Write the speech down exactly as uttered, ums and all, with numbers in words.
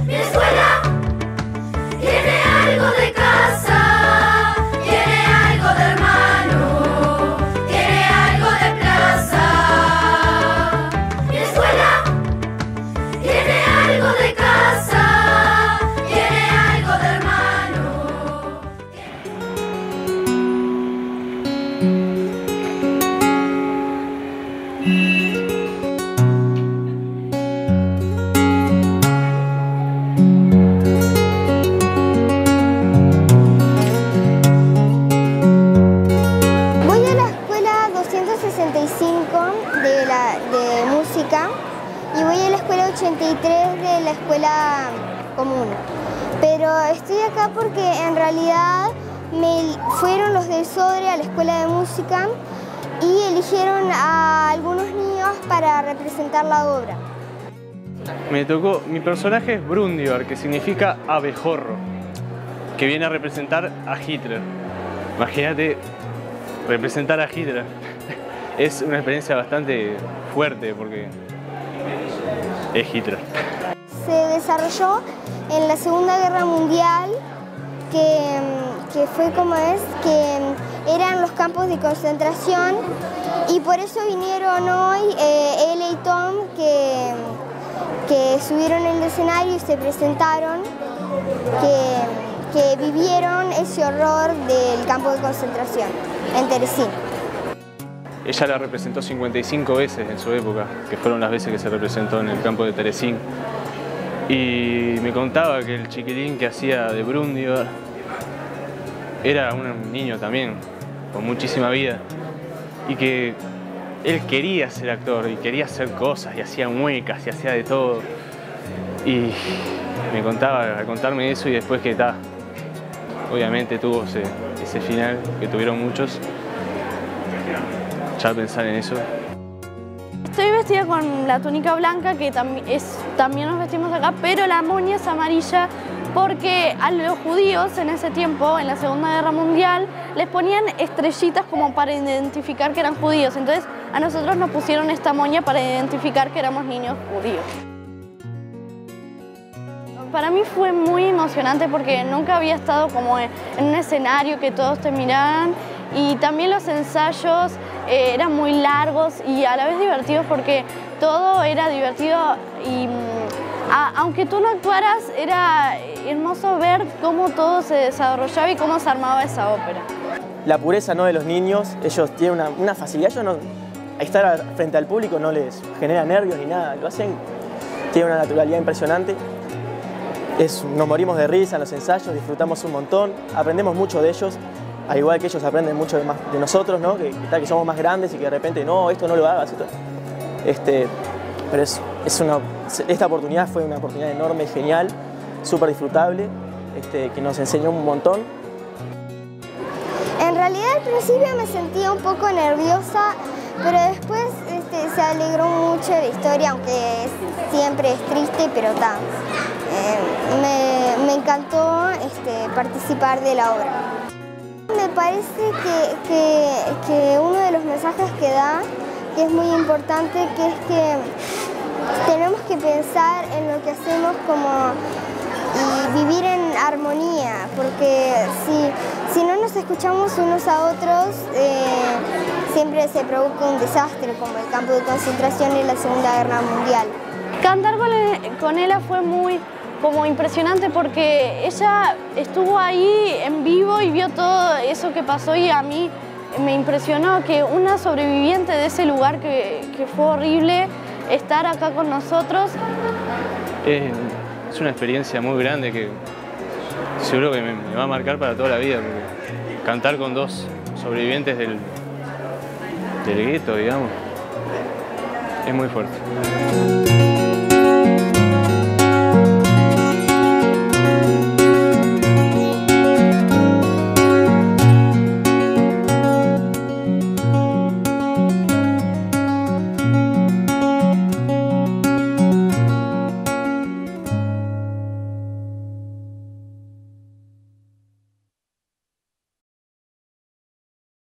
Mi escuela tiene algo de casa, tiene algo de hermano, tiene algo de plaza. Mi escuela tiene algo de casa, tiene algo de hermano. sesenta y cinco de, la, de música y voy a la escuela ochenta y tres de la escuela común. Pero estoy acá porque en realidad me fueron los del Sodre a la escuela de música y eligieron a algunos niños para representar la obra. Me tocó, mi personaje es Brundibar, que significa abejorro, que viene a representar a Hitler. Imagínate representar a Hitler. Es una experiencia bastante fuerte porque es Hitler. Se desarrolló en la Segunda Guerra Mundial, que, que fue como es, que eran los campos de concentración y por eso vinieron hoy eh, Ella y Tom, que, que subieron el escenario y se presentaron, que, que vivieron ese horror del campo de concentración en Terezín. Ella la representó cincuenta y cinco veces en su época, que fueron las veces que se representó en el campo de Terezín. Y me contaba que el chiquilín que hacía de Brundibar era un niño también, con muchísima vida, y que él quería ser actor y quería hacer cosas, y hacía muecas y hacía de todo. Y me contaba, al contarme eso y después que está, obviamente tuvo ese, ese final que tuvieron muchos. Ya pensar en eso. Estoy vestida con la túnica blanca, que tam es, también nos vestimos acá, pero la moña es amarilla porque a los judíos en ese tiempo, en la Segunda Guerra Mundial, les ponían estrellitas como para identificar que eran judíos. Entonces a nosotros nos pusieron esta moña para identificar que éramos niños judíos. Para mí fue muy emocionante porque nunca había estado como en un escenario que todos te miraran. Y también los ensayos eh, eran muy largos y a la vez divertidos porque todo era divertido y a, aunque tú no actuaras, era hermoso ver cómo todo se desarrollaba y cómo se armaba esa ópera. La pureza, ¿no?, de los niños, ellos tienen una, una facilidad, ellos no, a estar frente al público no les genera nervios ni nada, lo hacen, tienen una naturalidad impresionante. Es, nos morimos de risa en los ensayos, disfrutamos un montón, aprendemos mucho de ellos. Al igual que ellos aprenden mucho de, más, de nosotros, ¿no? Que, que somos más grandes y que de repente, no, esto no lo hagas. Esto. Este, pero es, es una, esta oportunidad fue una oportunidad enorme, genial, súper disfrutable, este, que nos enseñó un montón. En realidad al principio me sentía un poco nerviosa, pero después este, se alegró mucho la historia, aunque es, siempre es triste, pero está. Eh, me, me encantó este, participar de la obra. Me parece que, que, que uno de los mensajes que da, que es muy importante, que es que tenemos que pensar en lo que hacemos como y vivir en armonía, porque si, si no nos escuchamos unos a otros, eh, siempre se provoca un desastre, como el campo de concentración en la Segunda Guerra Mundial. Cantar con, con ella fue muy como impresionante porque ella estuvo ahí en vivo y vio todo eso que pasó y a mí me impresionó que una sobreviviente de ese lugar que, que fue horrible estar acá con nosotros. Es, es una experiencia muy grande que seguro que me, me va a marcar para toda la vida, porque cantar con dos sobrevivientes del, del gueto, digamos, es muy fuerte.